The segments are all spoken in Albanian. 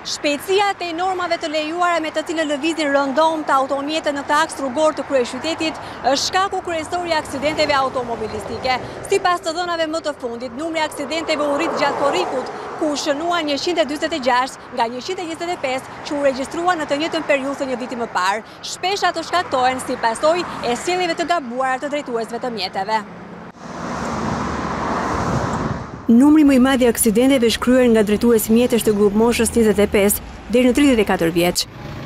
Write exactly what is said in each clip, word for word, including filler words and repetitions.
Shpejtësia te normave të lejuara me të cilën lëvizin rëndom të automjete në këtë aks rrugor të kryeqytetit është shkaku kryesor i aksidenteve automobilistike. Sipas të dhënave më të fundit, numri i aksidenteve u rrit gjatë korrikut, ku u shënuan njëqind e dyzet e gjashtë nga njëqind e njëzet e pesë që u regjistruan në të njëjtën periudhë të një viti më parë. Shpesh ato shkaktohen si pasojë e sjelljeve të gabuara të drejtuesve të mjeteve. Numri më i madh i aksidenteve është kryer nga drejtues mjetesh të grup moshës njëzet e pesë deri në tridhjetë e katër vjeç.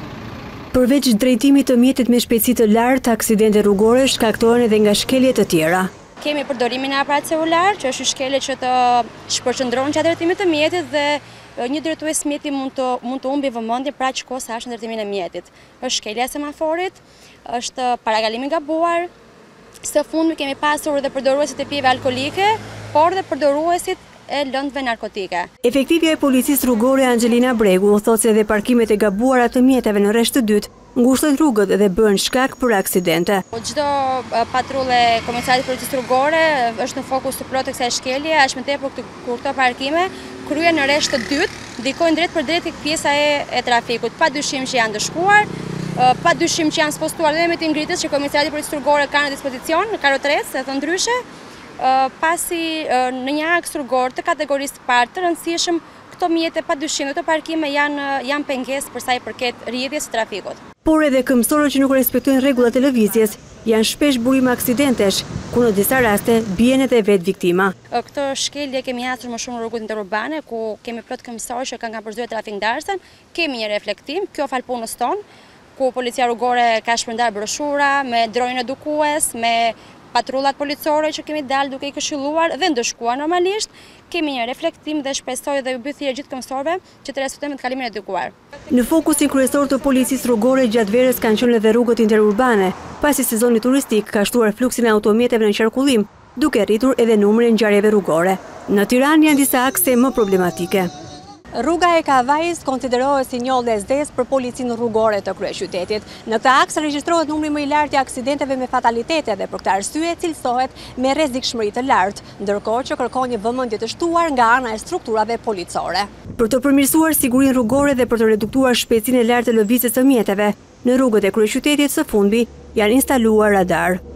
Përveç drejtimit të mjetit me shpejtësi të lartë, aksidente rrugore shkaktohen edhe nga shkelje të tjera. Kemi përdorimin e aparat celular, që është një shkelje që të shpërqendron gjatë drejtimit të mjetit dhe një drejtues mjeti mund të mund të humbi vëmendjen pra që kohë sa është në drejtimin e mjetit. Është shkelja e semaforit, është parakalimi i gabuar. Së fundmi kemi pasur edhe përdoruesit e pijeve alkolike, por dhe përdoruesit e lëndëve narkotike. Efektivja e policisë rrugore Angelina Bregu thotë se edhe parkimet e gabuara të mjeteve në rresht të dytë ngushtojnë rrugët dhe bëhen shkak për aksidente. Çdo patrulle e Komisariatit të Policisë Rrugore është në fokus të plotë kësaj shkelje, aq më tepër kur këto parkime kryen në rresht të dytë, ndikojnë drejt për drejt tek pjesa e, e trafikut, padyshim që janë dëshkuar, pa dyshim që janë spostuar dhe me të ngritës që Komisariati i Policisë Rrugore ka në dispozicion në karrotres, e thënë ndryshe, pasi në një aks rrugor të kategorisë të parë të rëndësishëm, këto mjete pa dyshim, këto parkime janë, janë pengesë për sa i përket rrjedhjes së trafikut. Por edhe këmbësorët që nuk respektojnë rregullat e lëvizjes janë shpesh burim aksidentesh, ku në disa raste bien edhe vetë viktima. Këtë shkelje kemi hasur më shumë në rrugët interurbane, ku kemi plot këmbësorë që kanë përzyer trafikndarësen, kemi një reflektim, kjo fal punës tonë, ku policia rrugore ka shpërndar broshura me dronjën edukues, me patrullat policore që kemi dalë duke i këshilluar dhe ndëshkuar normalisht, kemi një reflektim dhe shpresoj dhe u bëj thirrje gjithë këmbësorëve që të respektojnë kalimin e edukuar. Në fokusin kryesor të policisë rrugore gjatë verës kanë qenë edhe rrugët interurbane, pasi sezoni turistik ka shtuar fluksin e automjeteve në qarkullim, duke rritur edhe numrin e ngjarjeve rrugore. Në Tiranë janë disa akse më problematike. Rruga e Kavajës konsiderohet si një lezdesë për policinë rrugore të kryeqytetit. Në këtë aks regjistrohet numri më i lartë i aksidenteve me fatalitete dhe për këtë arsye cilësohet me rrezikshmëri të lartë, ndërkohë që kërkon një vëmendje të shtuar nga ana e strukturave policore. Për të përmirësuar sigurinë rrugore dhe për të reduktuar shpejtësinë e lartë të lëvizjes së mjeteve, në rrugët e kryeqytetit së fundmi janë instaluar radar.